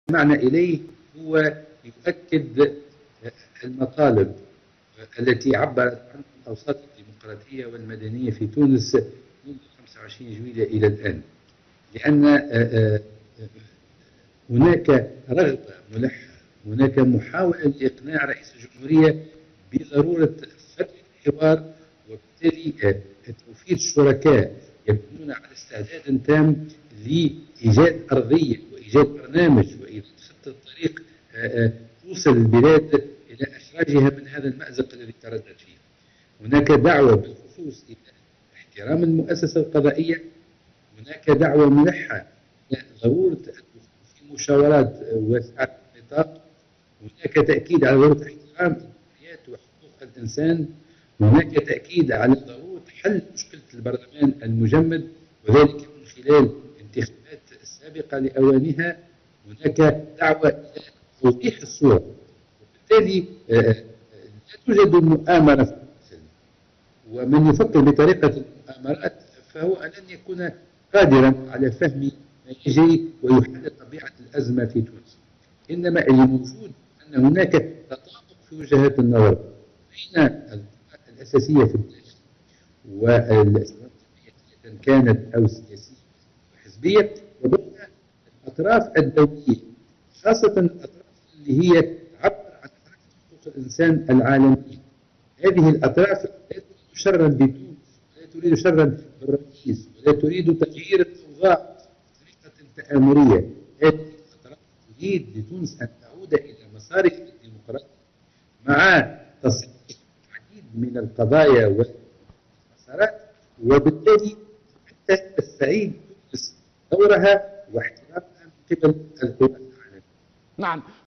استمعنا إليه هو يؤكد المطالب التي عبرت عنها الأوساط الديمقراطية والمدنية في تونس منذ 25 جويلية إلى الآن، لأن هناك رغبة ملحة، هناك محاولة لإقناع رئيس الجمهورية بضرورة فتح الحوار، وبالتالي توفير شركاء يكونون على استعداد تام لإيجاد أرضية وإيجاد برنامج وإيجاد خطة طريق توصل البلاد إلى إخراجها من هذا المأزق الذي تردد فيه. هناك دعوة بالخصوص إلى احترام المؤسسة القضائية، هناك دعوة ملحة إلى ضرورة في مشاورات واسعة النطاق، هناك تأكيد على ضرورة احترام الحريات وحقوق الإنسان، هناك تأكيد على ضرورة حل مشكلة البرلمان المجمد وذلك من خلال انتخابات سابقة لأوانها، هناك دعوة إلى توضيح الصورة، وبالتالي لا توجد مؤامرة في الداخل، ومن يفكر بطريقة المؤامرات فهو لن يكون قادرا على فهم ما يجري ويحدد طبيعة الأزمة في تونس. إنما اللي موجود أن هناك تطابق في وجهات النظر بين القوى الأساسية في الداخل والسواء كانت أو سياسية وحزبية، وبين الأطراف الدولية خاصة الأطراف اللي هي تعبر عن حقوق الإنسان العالمية. هذه الأطراف لا تريد شرا بتونس ولا تريد شرا بالرئيس ولا تريد تغيير الأوضاع بطريقة تآمرية. هذه الأطراف تريد لتونس أن تعود إلى مسارها الديمقراطي مع تصحيح العديد من القضايا والمسارات، وبالتالي حتى تستعيد تونس دورها واحترامها من قبل القوى العالمية. نعم.